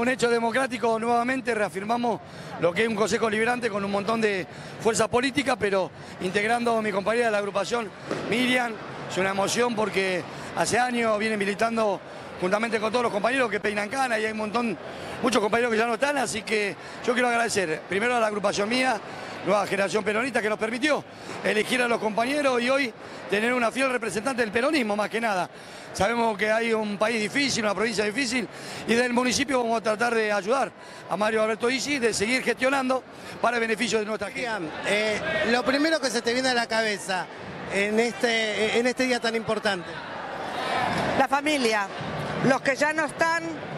un hecho democrático, nuevamente reafirmamos lo que es un Consejo Deliberante con un montón de fuerza política, pero integrando a mi compañera de la agrupación, Miriam. Es una emoción porque hace años viene militando juntamente con todos los compañeros que peinan cana y hay muchos compañeros que ya no están, así que yo quiero agradecer primero a la agrupación mía, Nueva Generación Peronista, que nos permitió elegir a los compañeros y hoy tener una fiel representante del peronismo, más que nada. Sabemos que hay un país difícil, una provincia difícil, y del municipio vamos a tratar de ayudar a Mario Alberto Isi, de seguir gestionando para el beneficio de nuestra gente. Lo primero que se te viene a la cabeza en este día tan importante. La familia, los que ya no están,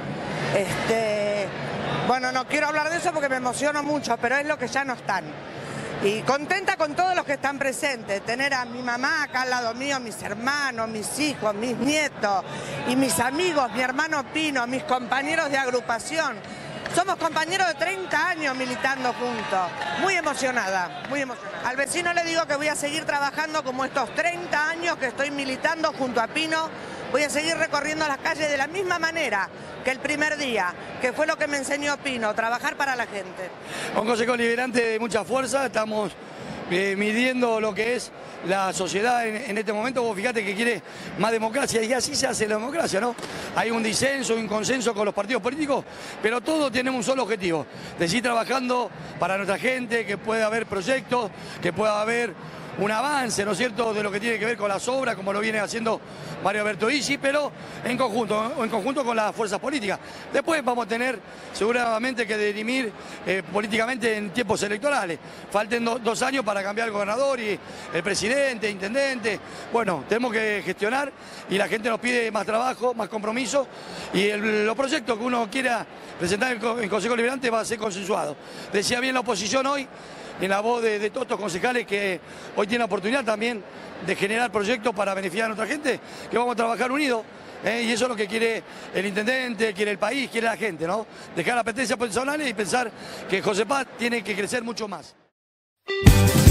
bueno, no quiero hablar de eso porque me emociono mucho, pero es lo que ya no están. Y contenta con todos los que están presentes, tener a mi mamá acá al lado mío, mis hermanos, mis hijos, mis nietos y mis amigos, mi hermano Pino, mis compañeros de agrupación. Somos compañeros de 30 años militando juntos. Muy emocionada, muy emocionada. Al vecino le digo que voy a seguir trabajando como estos 30 años que estoy militando junto a Pino. Voy a seguir recorriendo las calles de la misma manera que el primer día, que fue lo que me enseñó Pino, trabajar para la gente. Un Consejo Deliberante de mucha fuerza, estamos midiendo lo que es la sociedad en este momento. Vos fíjate que quiere más democracia y así se hace la democracia, ¿no? Hay un disenso, un consenso con los partidos políticos, pero todos tenemos un solo objetivo, de seguir trabajando para nuestra gente, que pueda haber proyectos, que pueda haber un avance, ¿no es cierto?, de lo que tiene que ver con las obras, como lo viene haciendo Mario Alberto Isi, pero en conjunto con las fuerzas políticas. Después vamos a tener seguramente que dirimir políticamente en tiempos electorales. Falten 2 años para cambiar el gobernador y el presidente, intendente. Bueno, tenemos que gestionar y la gente nos pide más trabajo, más compromiso y los proyectos que uno quiera presentar en el Consejo Deliberante va a ser consensuado. Decía bien la oposición hoy, en la voz de todos estos concejales que hoy tienen la oportunidad también de generar proyectos para beneficiar a nuestra gente, que vamos a trabajar unidos, y eso es lo que quiere el intendente, quiere el país, quiere la gente, ¿no? Dejar las apetencias personales y pensar que José Paz tiene que crecer mucho más.